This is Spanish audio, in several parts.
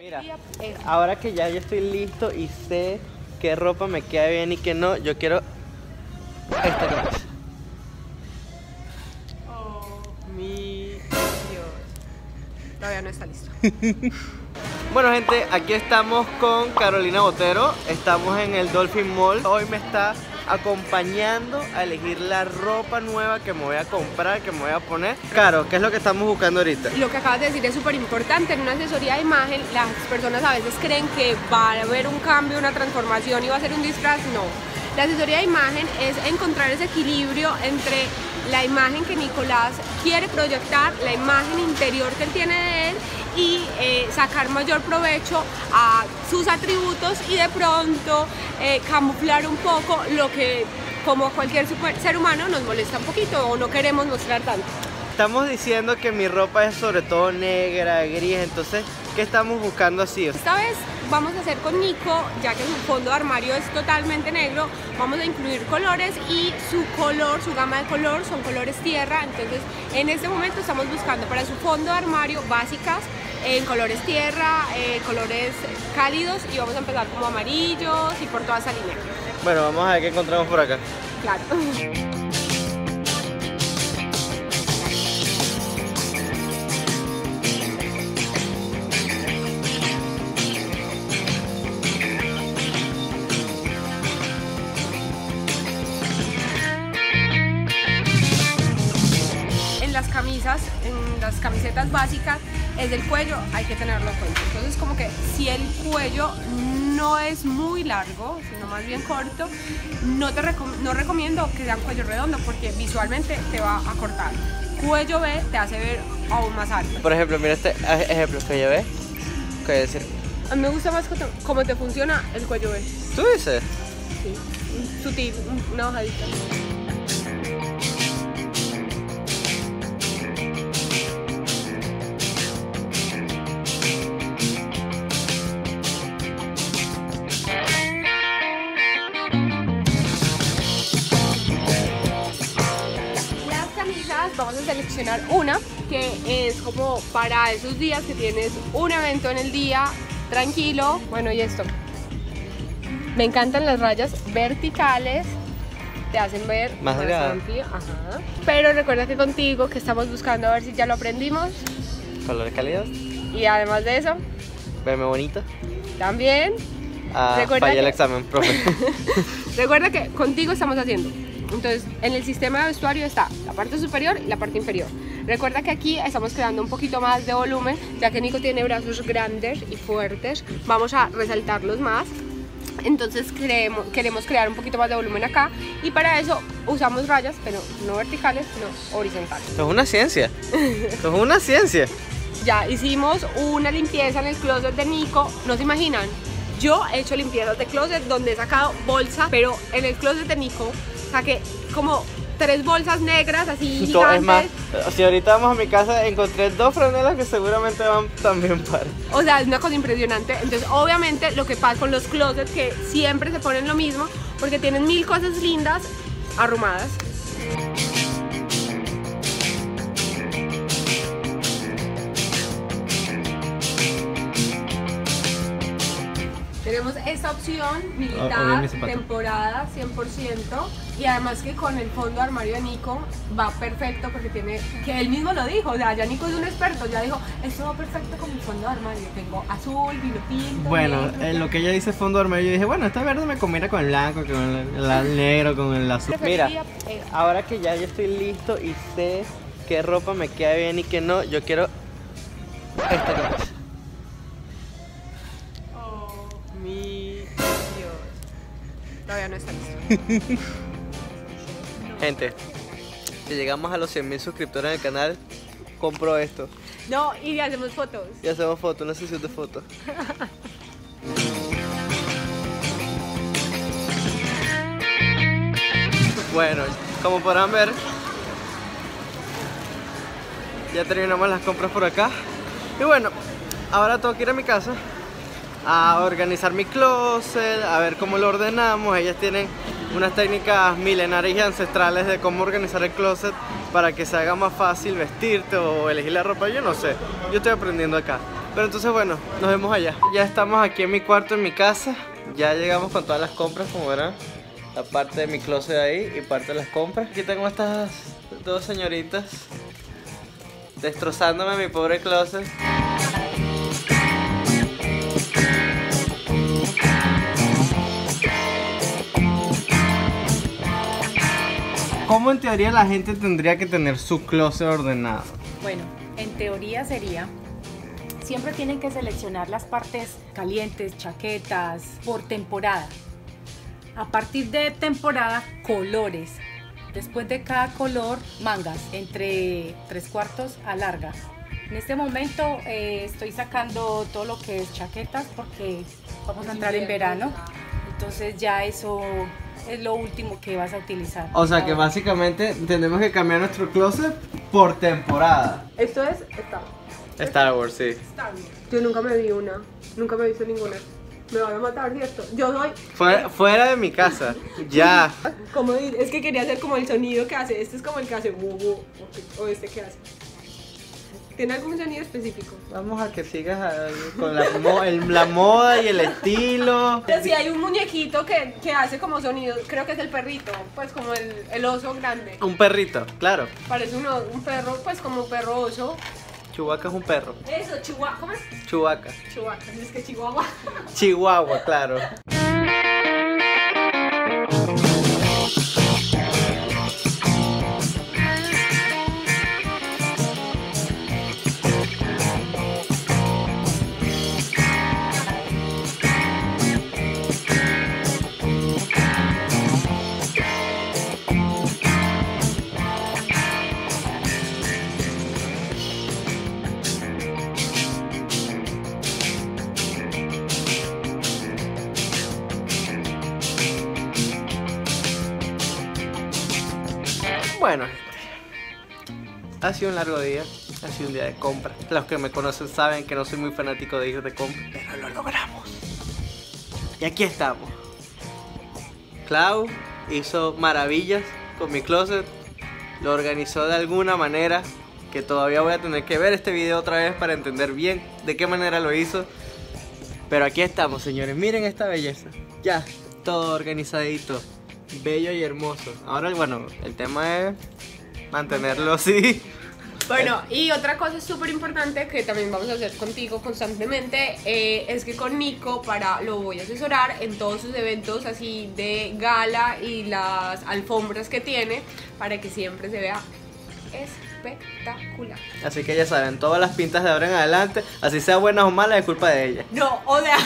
Mira, ahora que ya yo estoy listo y sé qué ropa me queda bien y qué no, yo quiero esta camisa. Oh, Mi... Dios. Todavía no está listo. Bueno, gente, aquí estamos con Carolina Botero. Estamos en el Dolphin Mall. Hoy me está acompañando a elegir la ropa nueva que me voy a comprar, que me voy a poner. Caro, ¿qué es lo que estamos buscando ahorita? Lo que acabas de decir es súper importante. En una asesoría de imagen, las personas a veces creen que va a haber un cambio, una transformación y va a ser un disfraz. No. La asesoría de imagen es encontrar ese equilibrio entre la imagen que Nicolás quiere proyectar, la imagen interior que él tiene de él y sacar mayor provecho a sus atributos y de pronto camuflar un poco lo que, como cualquier ser humano, nos molesta un poquito o no queremos mostrar tanto. Estamos diciendo que mi ropa es sobre todo negra, gris, entonces, ¿qué estamos buscando así? Esta vez vamos a hacer con Nico, ya que su fondo de armario es totalmente negro, vamos a incluir colores y su color, su gama de color son colores tierra. Entonces en este momento estamos buscando para su fondo de armario básicas en colores tierra, colores cálidos, y vamos a empezar como amarillos y por toda esa línea. Bueno, vamos a ver qué encontramos por acá. Claro. En las camisetas básicas es el cuello, hay que tenerlo en cuenta. Entonces como que si el cuello no es muy largo, sino más bien corto, no recomiendo que sea un cuello redondo porque visualmente te va a cortar. Cuello B te hace ver aún más alto. Por ejemplo, mira este ejemplo, cuello B. ¿Qué decir? A mí me gusta más cómo te funciona el cuello B. ¿Tú dices? Sí, sutil, una bajadita. Vamos a seleccionar una que es como para esos días que tienes un evento en el día, tranquilo. Bueno, y esto, me encantan las rayas verticales, te hacen ver más amplio. Ajá. Pero recuerda que contigo, que estamos buscando a ver si ya lo aprendimos. Colores cálidos. Y además de eso, verme bonito. También. Fallé el examen, profe. Recuerda que contigo estamos haciendo. Entonces, en el sistema de vestuario está la parte superior y la parte inferior. Recuerda que aquí estamos creando un poquito más de volumen, ya que Nico tiene brazos grandes y fuertes. Vamos a resaltarlos más. Entonces queremos crear un poquito más de volumen acá, y para eso usamos rayas, pero no verticales, sino horizontales. Esto es una ciencia. Esto es una ciencia. Ya hicimos una limpieza en el closet de Nico. ¿No se imaginan? Yo he hecho limpiezas de closet donde he sacado bolsa, pero en el closet de Nico saqué como 3 bolsas negras así gigantes. Es más, si ahorita vamos a mi casa, encontré 2 franelas que seguramente van también para. O sea, es una cosa impresionante. Entonces, obviamente, lo que pasa con los closets, que siempre se ponen lo mismo, porque tienen 1000 cosas lindas arrumadas. Tenemos esta opción militar, temporada 100%, y además que con el fondo de armario de Nico va perfecto porque tiene, que él mismo lo dijo, o sea, ya Nico es un experto, ya dijo, esto va perfecto con mi fondo de armario, tengo azul, vino tinto. Bueno, en lo que ella dice fondo de armario, yo dije, bueno, esta verde me combina con el blanco, con el negro, con el azul. Mira, ahora que ya yo estoy listo y sé qué ropa me queda bien y qué no, yo quiero esta camisa. Dios, todavía no está listo. Gente, si llegamos a los 100.000 suscriptores en el canal, compro esto. No, y hacemos fotos. Y hacemos fotos, una sesión de fotos. Bueno, como podrán ver, ya terminamos las compras por acá. Y bueno, ahora tengo que ir a mi casa a organizar mi closet, a ver cómo lo ordenamos. Ellas tienen unas técnicas milenarias y ancestrales de cómo organizar el closet para que se haga más fácil vestirte o elegir la ropa. Yo no sé, yo estoy aprendiendo acá. Pero entonces bueno, nos vemos allá. Ya estamos aquí en mi cuarto, en mi casa. Ya llegamos con todas las compras, como verán. La parte de mi closet ahí y parte de las compras. Aquí tengo estas dos señoritas destrozándome mi pobre closet. ¿Cómo en teoría la gente tendría que tener su closet ordenado? Bueno, en teoría sería, siempre tienen que seleccionar las partes calientes, chaquetas, por temporada. A partir de temporada, colores. Después de cada color, mangas, entre 3/4 a largas. En este momento estoy sacando todo lo que es chaquetas porque vamos a entrar en verano. Entonces ya eso es lo último que vas a utilizar. O sea que básicamente tenemos que cambiar nuestro closet por temporada. Esto es Star Wars, sí. Yo nunca me vi una, nunca me he visto ninguna. Me van a matar, ¿cierto? Yo soy... Fuera de mi casa, ya. Como es que quería hacer como el sonido que hace. Este es como el que hace o este que hace. ¿Tiene algún sonido específico? Vamos a que sigas con la moda y el estilo. Pero si hay un muñequito que hace como sonido, creo que es el perrito, pues como el oso grande. Un perrito, claro. Parece un perro, pues como un perro oso. Chewbacca es un perro. Eso, Chihuahua, ¿cómo es? Chewbacca. Chihuahua, es que Chihuahua. Chihuahua, claro. Bueno, ha sido un largo día, ha sido un día de compra. Los que me conocen saben que no soy muy fanático de ir de compra, pero lo logramos. Y aquí estamos. Clau hizo maravillas con mi closet, lo organizó de alguna manera que todavía voy a tener que ver este video otra vez para entender bien de qué manera lo hizo. Pero aquí estamos, señores, miren esta belleza. Ya, todo organizadito. Bello y hermoso. Ahora, bueno, el tema es mantenerlo así. Bueno, y otra cosa súper importante que también vamos a hacer contigo constantemente es que con Nico lo voy a asesorar en todos sus eventos así de gala y las alfombras que tiene para que siempre se vea espectacular. Así que ya saben, todas las pintas de ahora en adelante, así sea buenas o malas, es culpa de ella. No, o sea,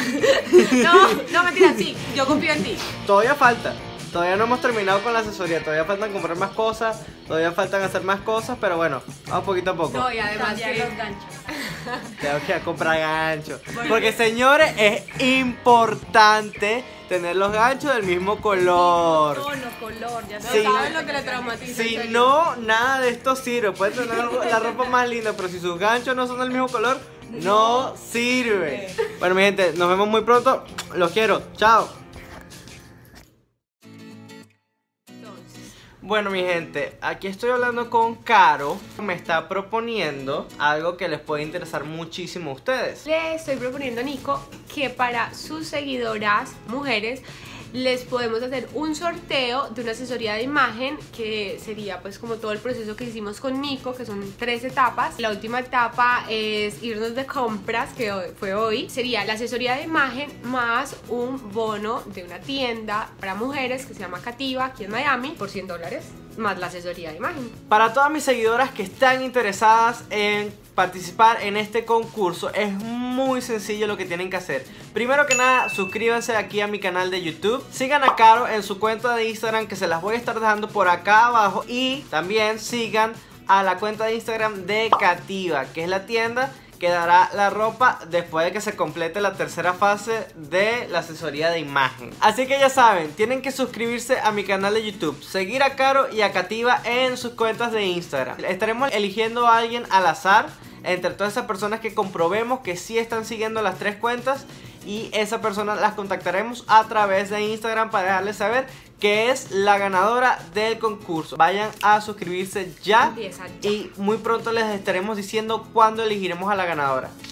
no mentira, sí, yo confío en ti. Todavía falta. Todavía no hemos terminado con la asesoría, todavía faltan comprar más cosas, todavía faltan hacer más cosas, pero bueno, vamos poquito a poco. No, y además Cambiar que los ganchos. Tengo que ir a comprar ganchos. Porque señores, es importante tener los ganchos del mismo color. Tono, color, ya no Sí. saben lo que le traumatiza. Si en serio. no, nada de esto sirve. Pueden tener la ropa más linda, pero si sus ganchos no son del mismo color, no sirve. Bueno, mi gente, nos vemos muy pronto. Los quiero. Chao. Bueno, mi gente, aquí estoy hablando con Caro. Me está proponiendo algo que les puede interesar muchísimo a ustedes. Le estoy proponiendo a Nico que para sus seguidoras mujeres les podemos hacer un sorteo de una asesoría de imagen que sería pues como todo el proceso que hicimos con Nico, que son 3 etapas. La última etapa es irnos de compras, que fue hoy. Sería la asesoría de imagen más un bono de una tienda para mujeres que se llama Cativa aquí en Miami por $100 más la asesoría de imagen. Para todas mis seguidoras que están interesadas en participar en este concurso, es muy sencillo lo que tienen que hacer. Primero que nada, suscríbanse aquí a mi canal de YouTube. Sigan a Caro en su cuenta de Instagram, que se las voy a estar dejando por acá abajo. Y también sigan a la cuenta de Instagram de Cativa, que es la tienda que dará la ropa después de que se complete la tercera fase de la asesoría de imagen. Así que ya saben, tienen que suscribirse a mi canal de YouTube, seguir a Caro y a Cativa en sus cuentas de Instagram. Estaremos eligiendo a alguien al azar entre todas esas personas que comprobemos que sí están siguiendo las 3 cuentas, y esa persona las contactaremos a través de Instagram para dejarles saber que es la ganadora del concurso. Vayan a suscribirse ya y muy pronto les estaremos diciendo cuándo elegiremos a la ganadora.